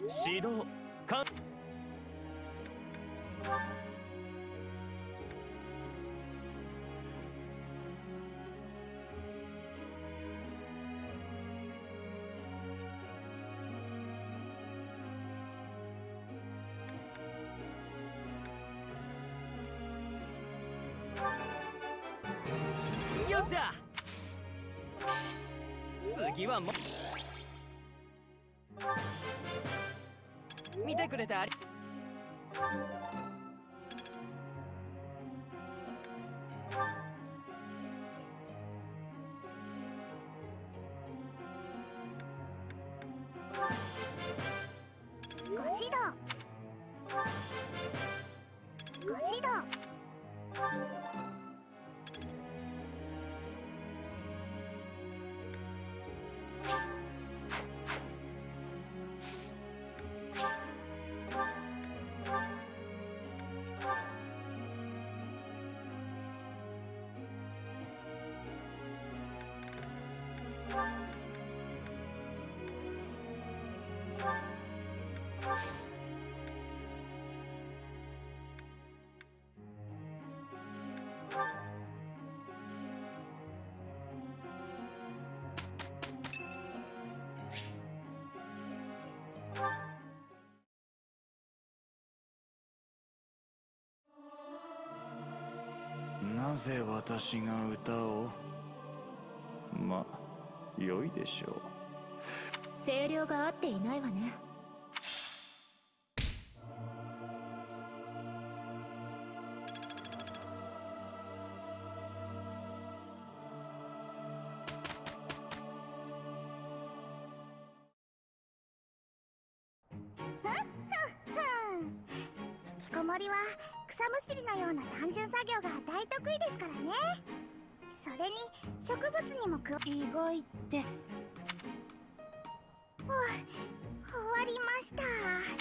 指導か。よっしゃ、次はも見てくれてあり。 ご指導。ご指導。 なぜ私が歌を？まあ良いでしょう。 声量が合っていないわね。 引きこもりは草むしりのような単純作業が大得意ですからね。それに植物にも意外です。 終わりました。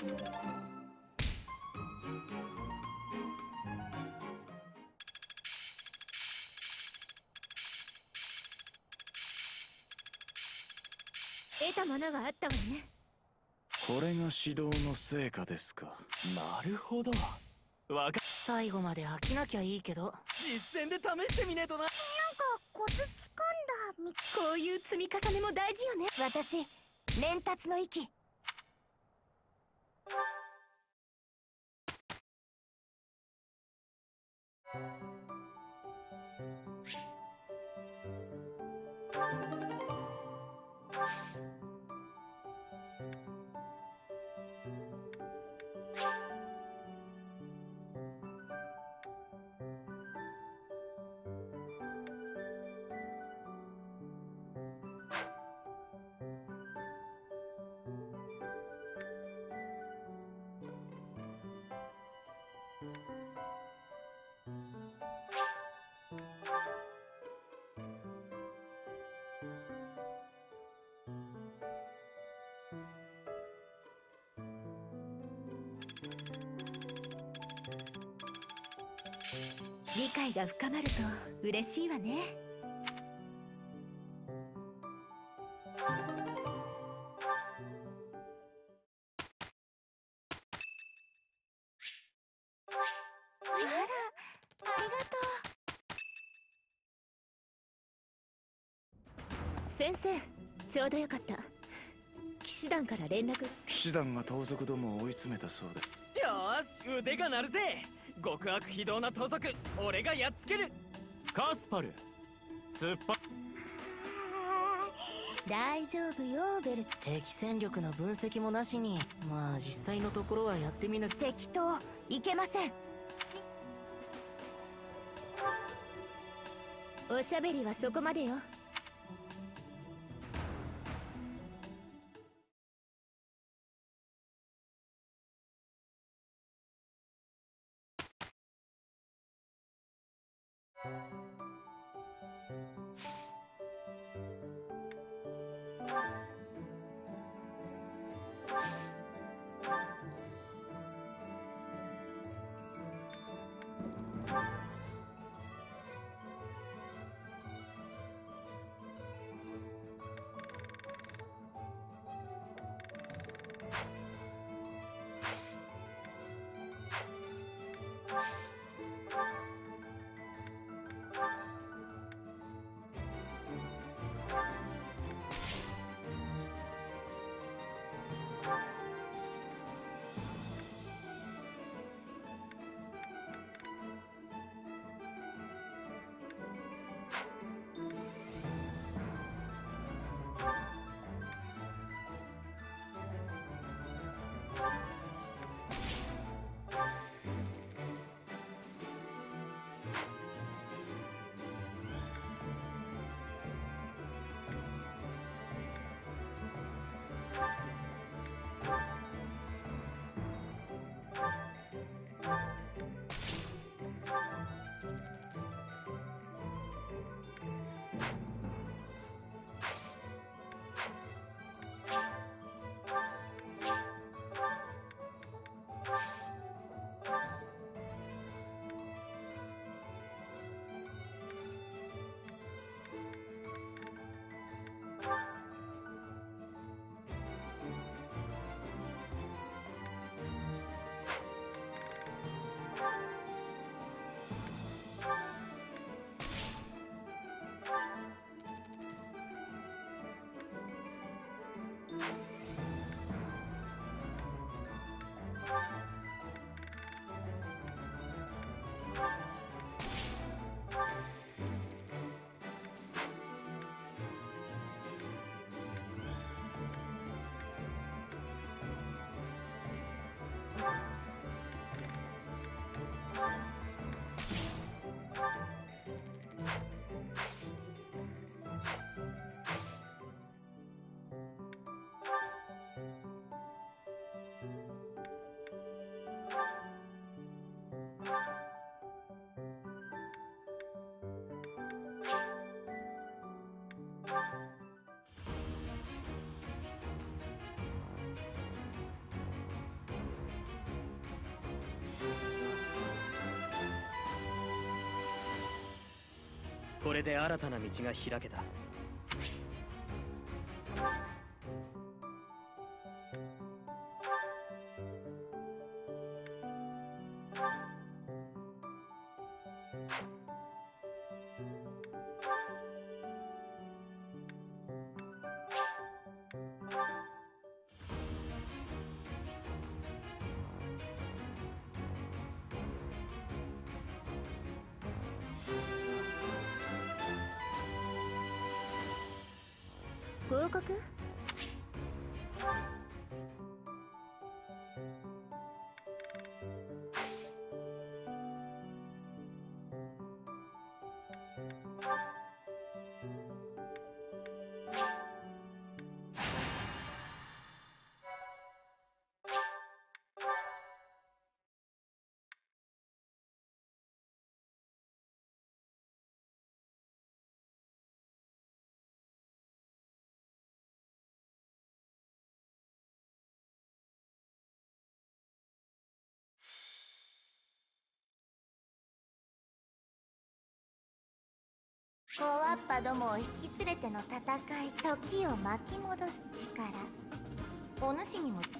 得たものがあったわね。 これが指導の成果ですか。 なるほど。 最後まで飽きなきゃいいけど、 実践で試してみねえとな。 なんかコツつかんだみ。 こういう積み重ねも大事よね。 私連達の息。 理解が深まると嬉しいわね。 あら、ありがとう。先生、ちょうどよかった。騎士団から連絡。 騎士団が盗賊どもを追い詰めたそうです。 よーし、腕が鳴るぜ。極悪非道な盗賊、俺がやっつける。カスパル、突っ張。 大丈夫よ、ベルト。 敵戦力の分析もなしに、まあ実際のところはやってみなきゃ。 適当いけません。おしゃべりはそこまでよ。 これで新たな道が開けた。 合格？ コアッパどもを引き連れての戦い、時を巻き戻す力、お主にも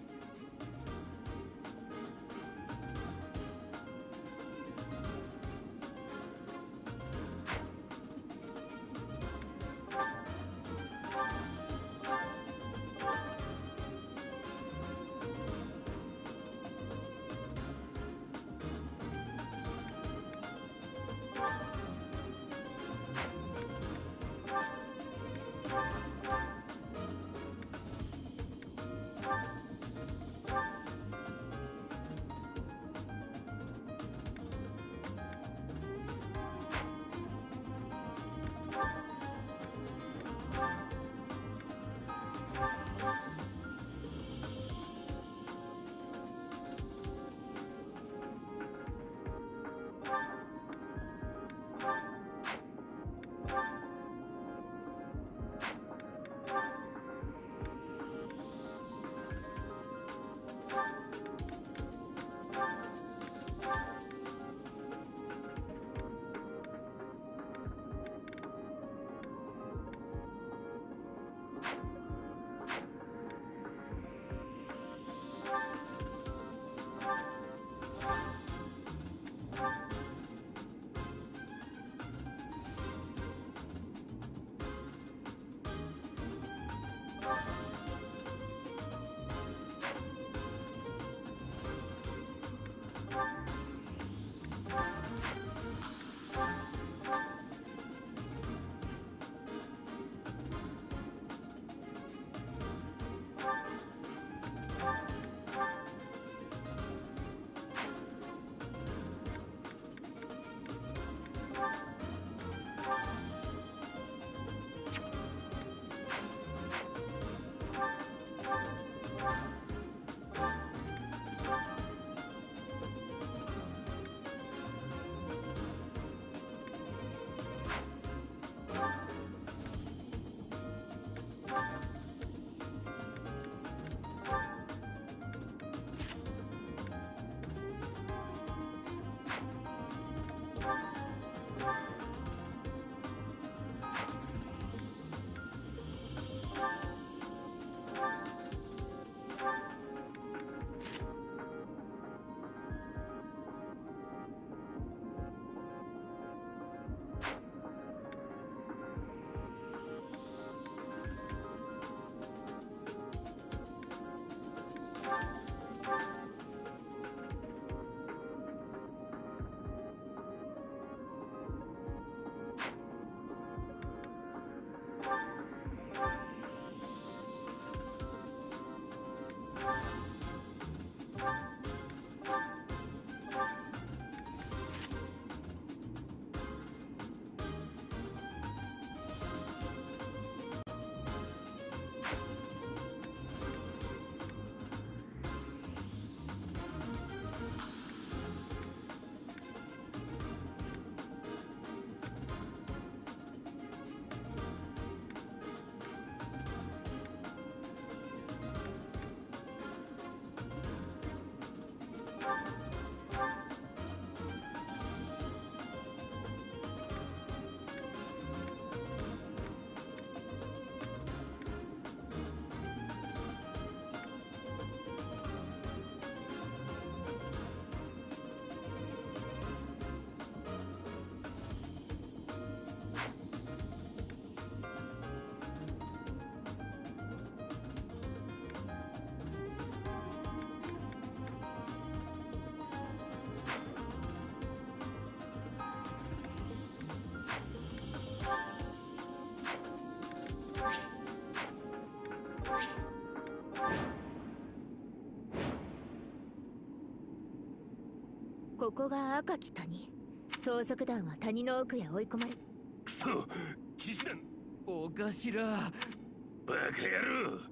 ここが赤き谷。盗賊団は谷の奥へ追い込まれ。 クソ、騎士団。 お頭。 バカ野郎。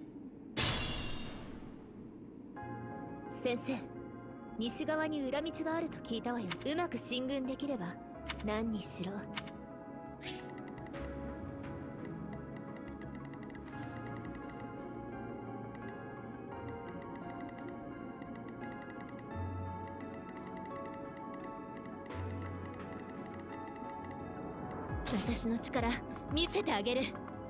先生、西側に裏道があると聞いたわよ。うまく進軍できれば何にしろ。私の力見せてあげる。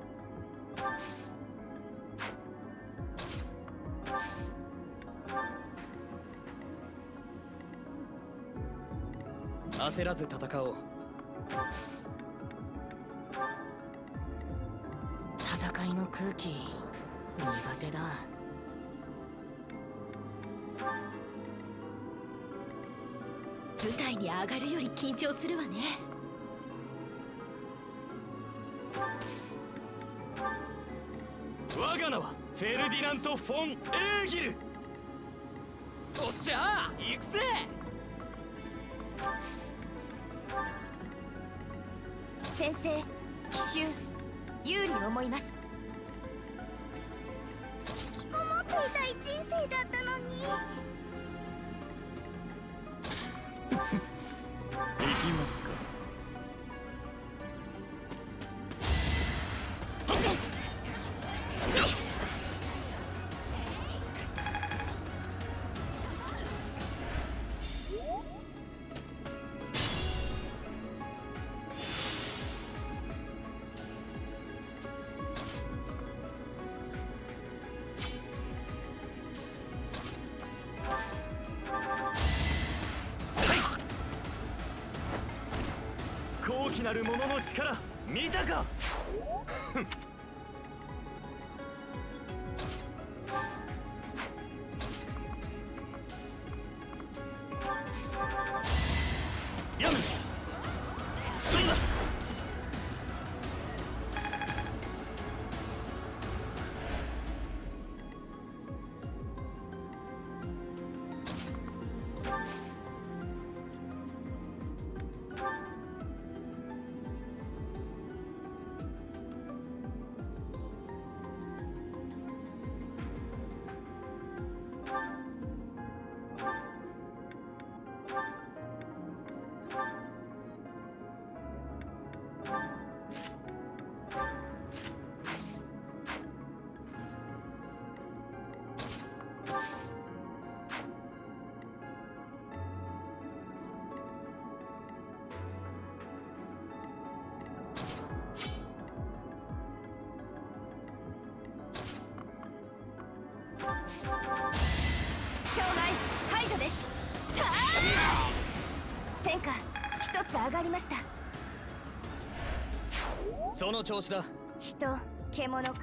焦らず戦おう。 戦いの空気苦手だ。 舞台に上がるより緊張するわね。 我が名はフェルディナント・フォン・エーギル。おっしゃー、行くぜ。 先生、奇襲有利思います。 引きこもっていたい人生だったのに。 行きますか。 高貴なる者の力見たか。やむ。そうだ。 障害解除です。戦果一つ上がりました。 その調子だ。 人、獣か。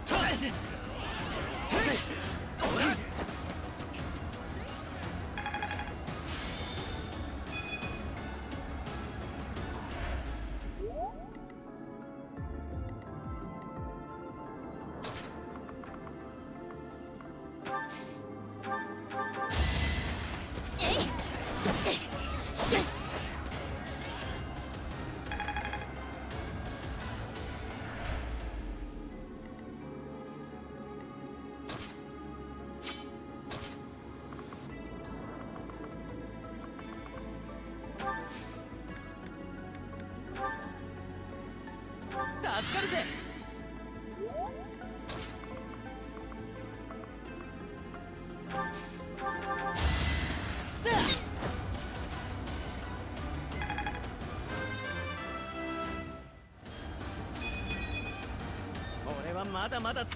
助かるぜ。俺はまだまだ。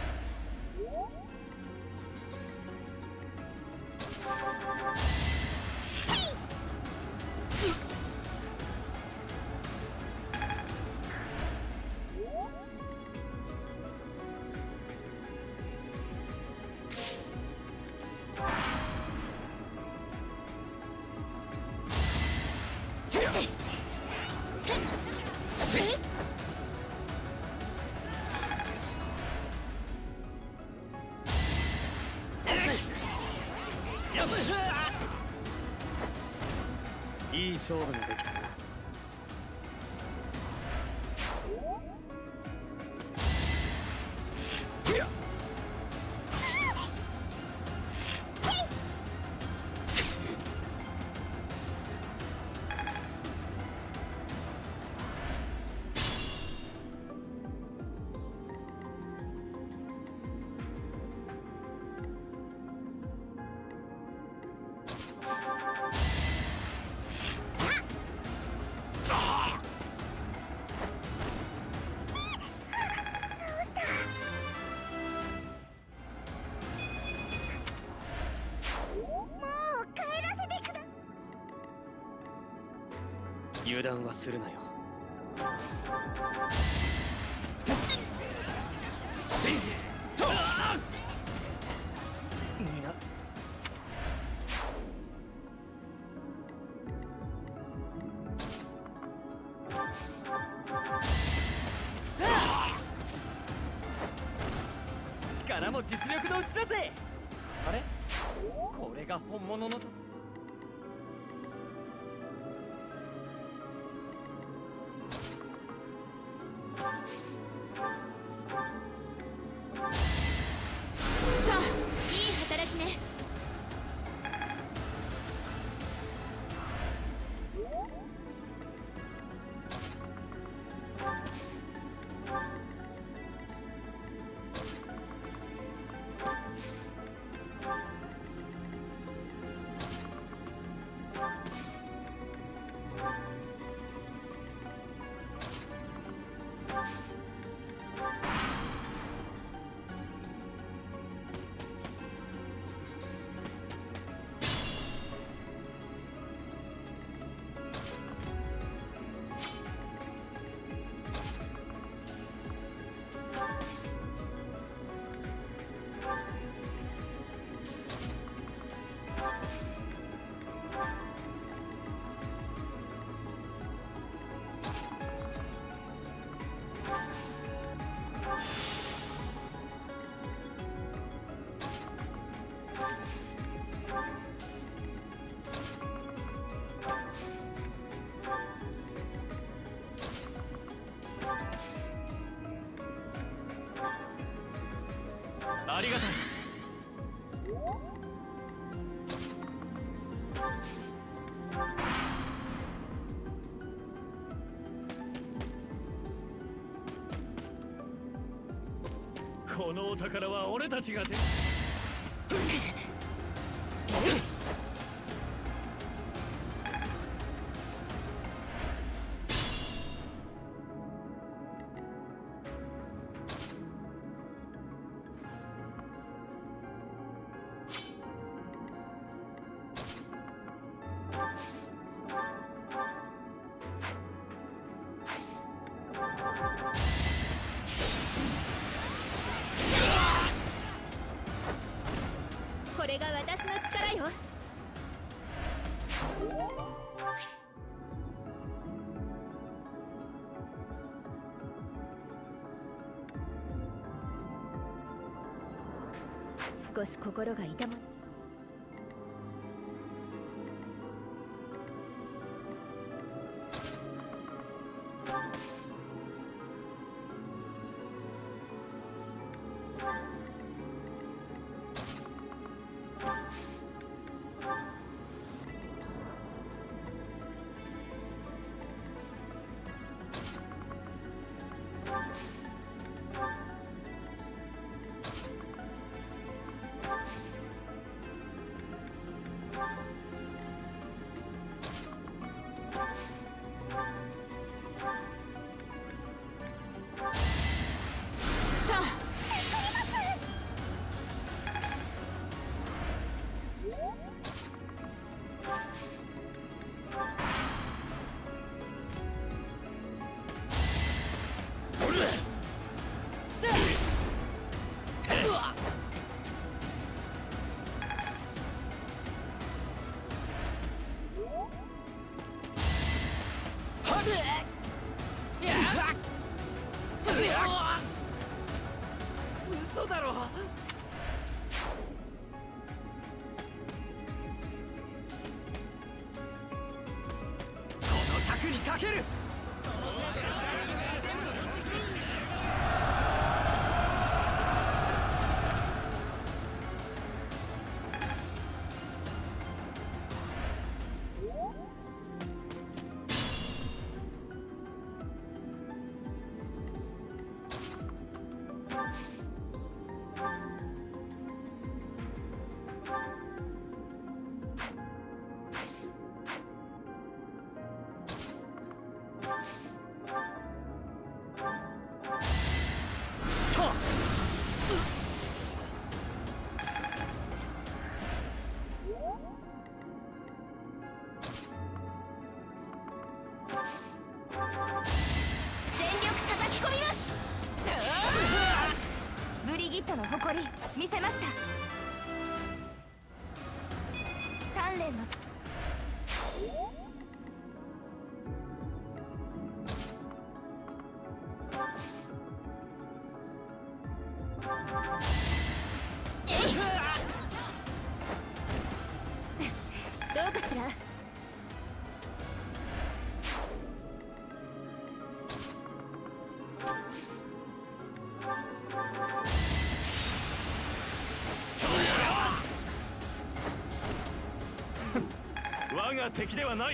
いい勝負ができたな。油断はするなよ。みんな力も実力のうちだぜ。あれ、これが本物のありがたい。このお宝は俺たちが手れが私の力よ。少し心が痛ま嘘だろ。この策にかける。 ブリギットの誇り見せました。鍛錬のどうかしら。 我が敵ではない。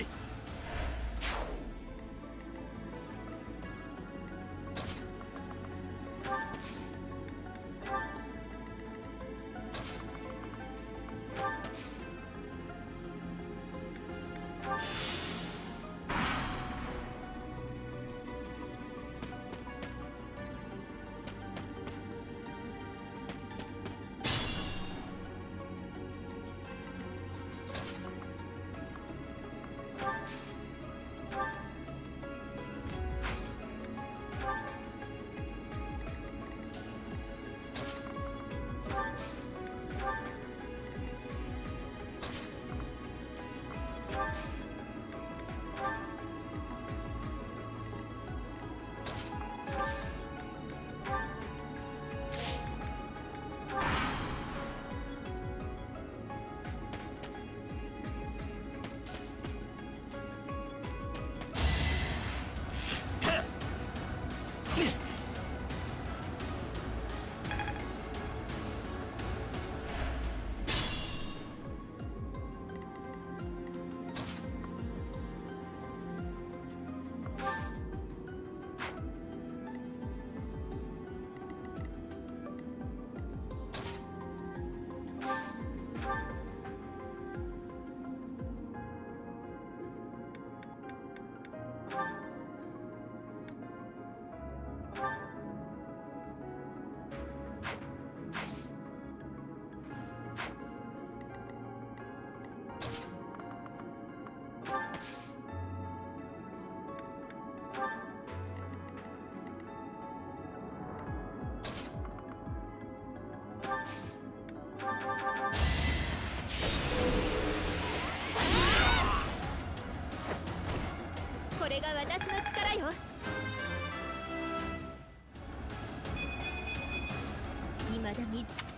まだ道。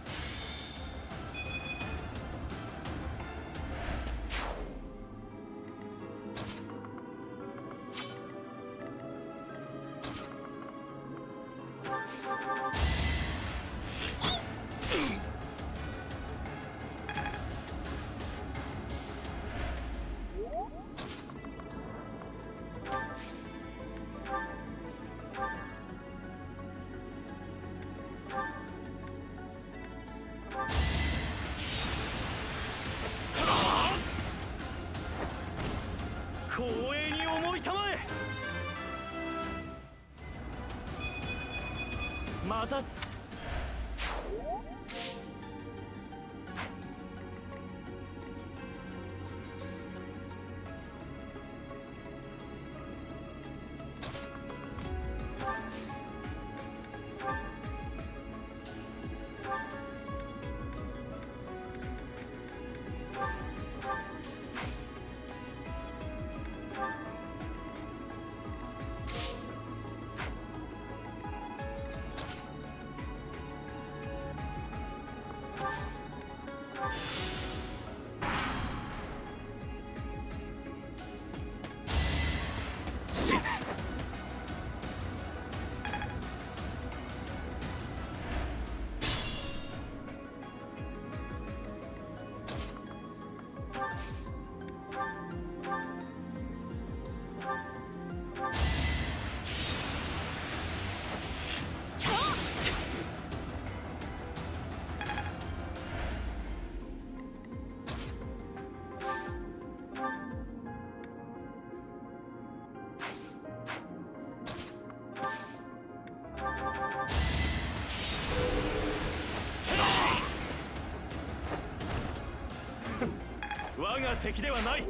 光栄に思いたまえ。また我が敵ではない。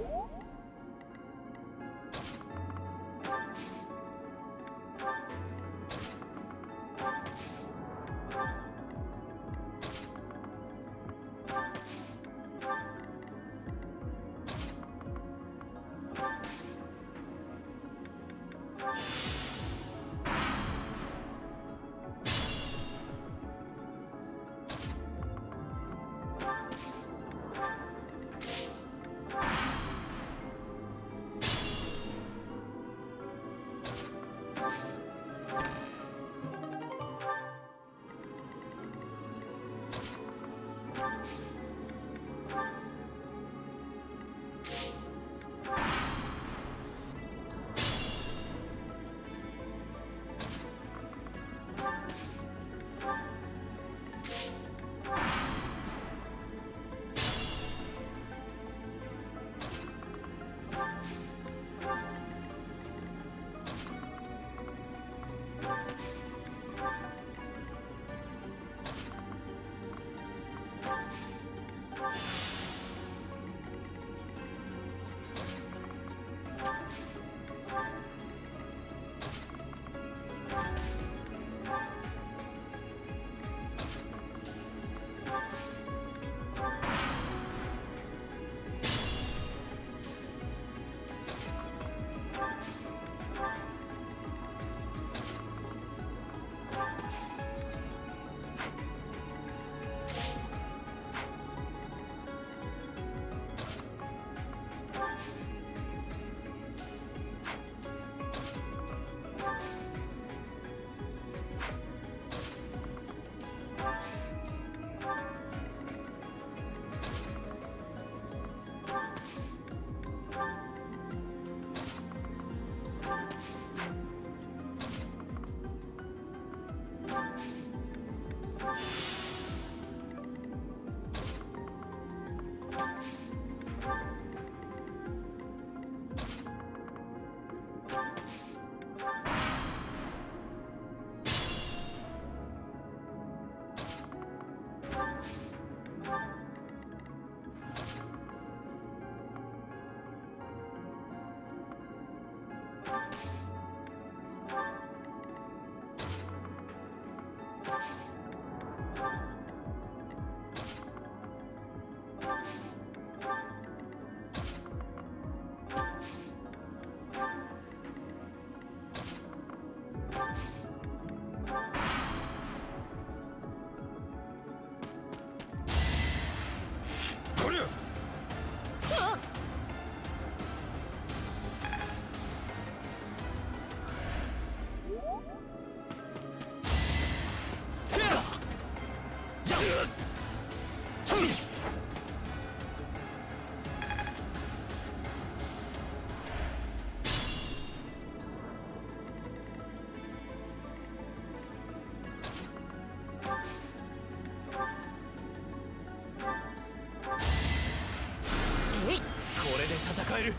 これで戦える。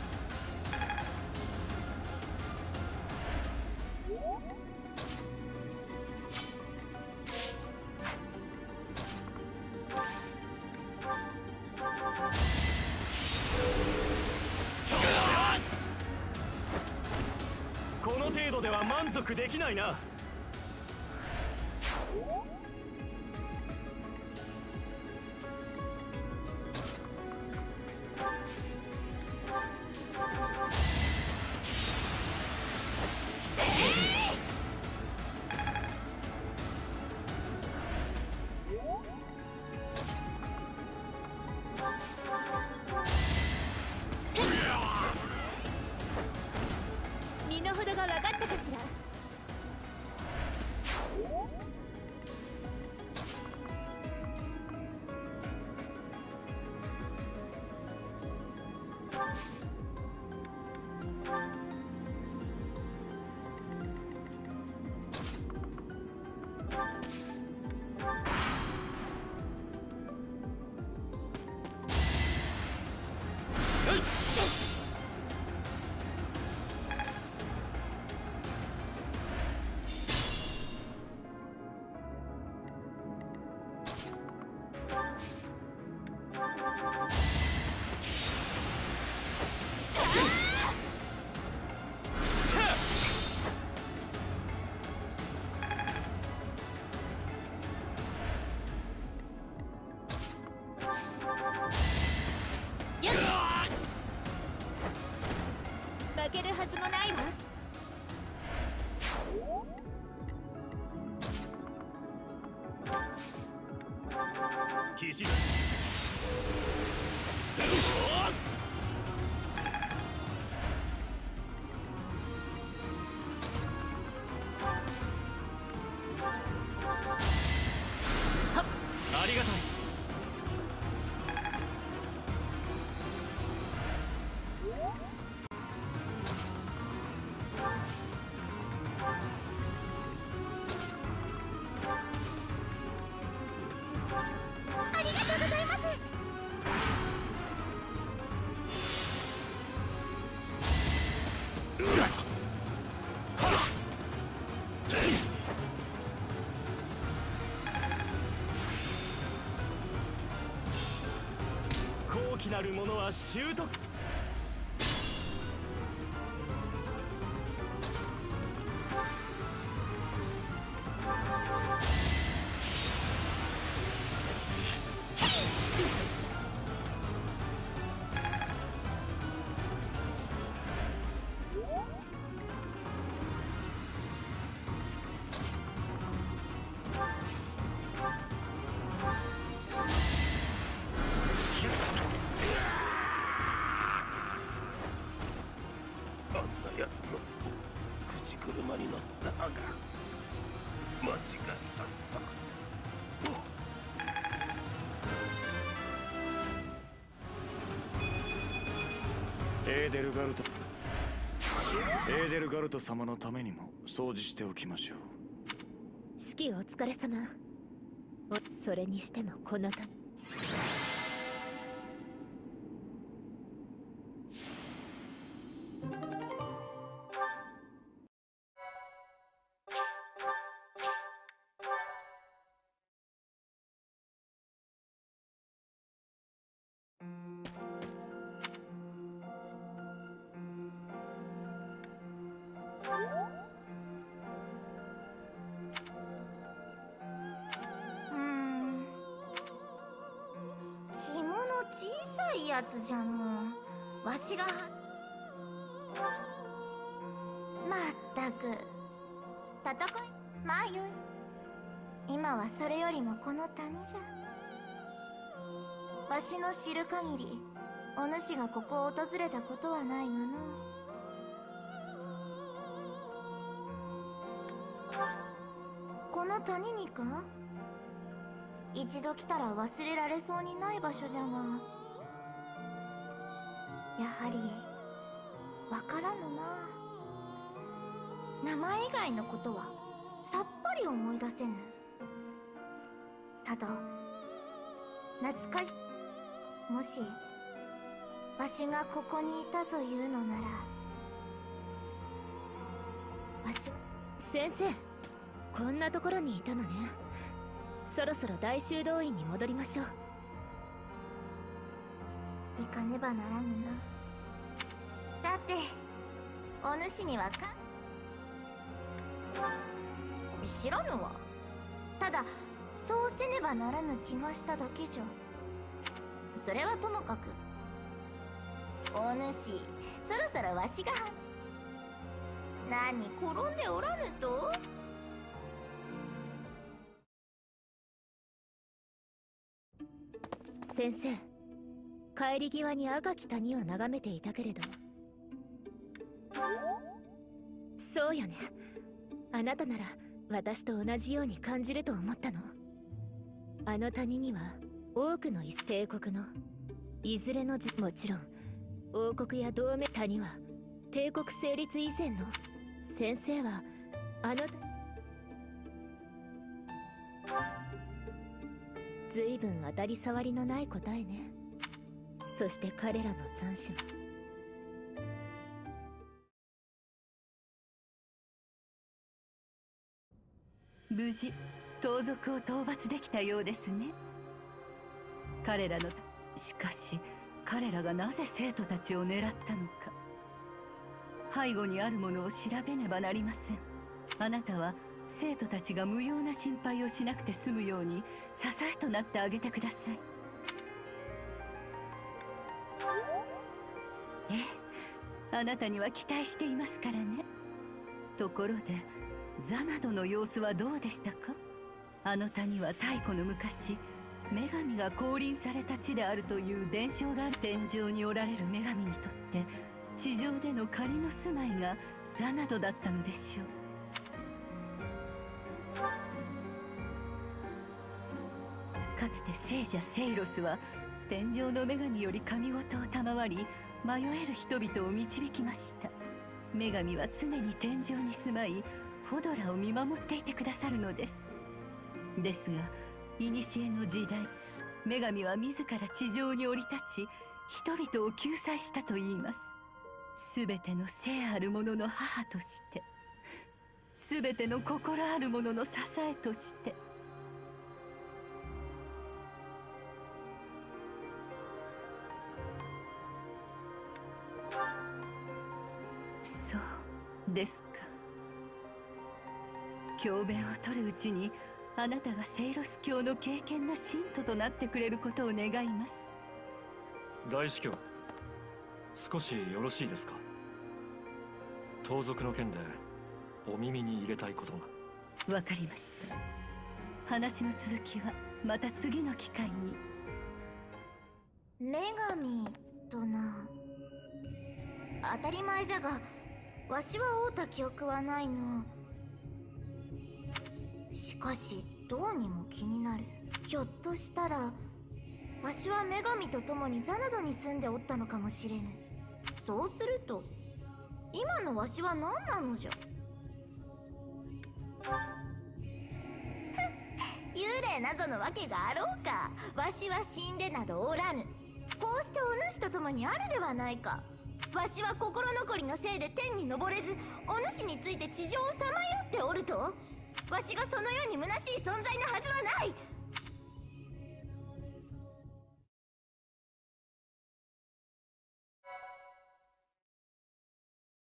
この程度では満足できないな。 身の程が分かったかしら。負けるはずもないわ。 騎士団ありがたい。 ありがとうございます。 高貴なる者は習得。 あんなやつの口車に乗ったが間違いだった。 エーデルガルト様のためにも掃除しておきましょう。 指揮お疲れ様。それにしてもこの谷。 着物小さいやつじゃのう。わしがまったく戦いまあよい。今はそれよりもこの谷じゃ。わしの知る限りお主がここを訪れたことはないがの。この谷にか。 一度来たら忘れられそうにない場所じゃが、やはりわからぬな。名前以外のことはさっぱり思い出せぬ。ただ懐かし、もしわしがここにいたというのなら、わし先生、こんなところにいたのね。そろそろ大修道院に戻りましょう。 行かねばならぬな。さて、お主には知らぬわ。ただそうせねばならぬ気がしただけじゃ。それはともかく、お主そろそろわしが。何、転んでおらぬと。 先生、帰り際に赤き谷を眺めていたけれど。そうよね。あなたなら私と同じように感じると思ったの。あの谷には多くの帝国のいずれのもちろん王国や同盟。谷は帝国成立以前の。先生はあのずいぶん当たり障りのない答えね。そして彼らの残滓も。 無事盗賊を討伐できたようですね。彼らのしかし彼らがなぜ生徒たちを狙ったのか、背後にあるものを調べねばなりません。あなたは生徒たちが無用な心配をしなくて済むように支えとなってあげてください。ええ、あなたには期待していますからね。ところでザナドの様子はどうでしたか？あの谷は太古の昔、女神が降臨された地であるという伝承がある。天上におられる女神にとって地上での仮の住まいがザナドだったのでしょう。かつて聖者セイロスは天上の女神より神事を賜り、迷える人々を導きました。女神は常に天上に住まい、フォドラを見守っていてくださるのです。ですが古の時代、女神は自ら地上に降り立ち、人々を救済したといいます。すべての生あるものの母として、すべての心あるものの支えとして。そうですか。教鞭を取るうちにあなたがセイロス教の敬虔な信徒となってくれることを願います。 大司教、少しよろしいですか？盗賊の件でお耳に入れたいことが。 わかりました。話の続きはまた次の機会に。 女神とな。当たり前じゃが、わしは会うた記憶はないの。しかしどうにも気になる。ひょっとしたらわしは女神と共にザナドに住んでおったのかもしれぬ。そうすると今のわしは何なのじゃ。幽霊なぞのわけがあろうか。わしは死んでなどおらぬ。こうしてお主と共にあるではないか。わしは心残りのせいで天に昇れず、お主について地上をさまよっておると。わしがそのように虚しい存在なはずはない。